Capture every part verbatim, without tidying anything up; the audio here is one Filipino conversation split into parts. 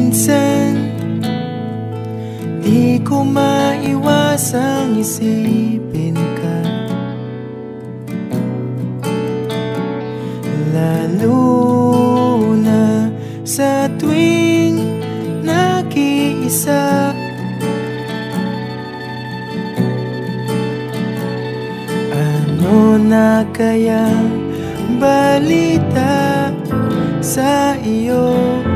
minsan di ko maiwasang isipin ka, lalo na sa tuwing nag-iisa. Ano na kayang balita sa iyo?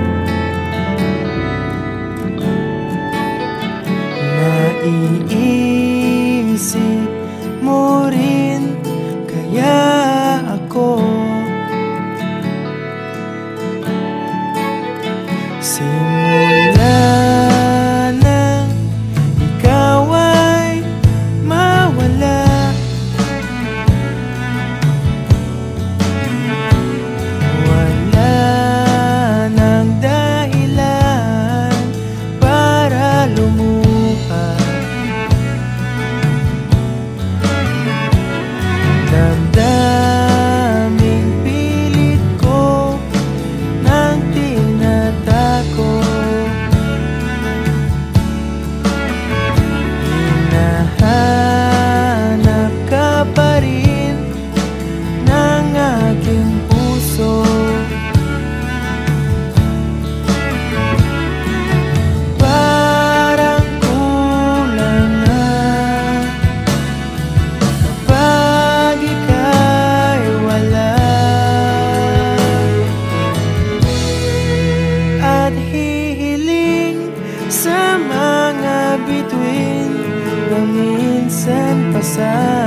Naiisip mo rin kaya ako? Simula nang ikaw ay mawala, wala nang dahilan para lumuha. Damdaming pilit ko nang tinatako, hinahanap ka pa rin ng aking puso. Parang kulang na kapag ika'y wala, at hihiling sa mga bituin na minsan pa sa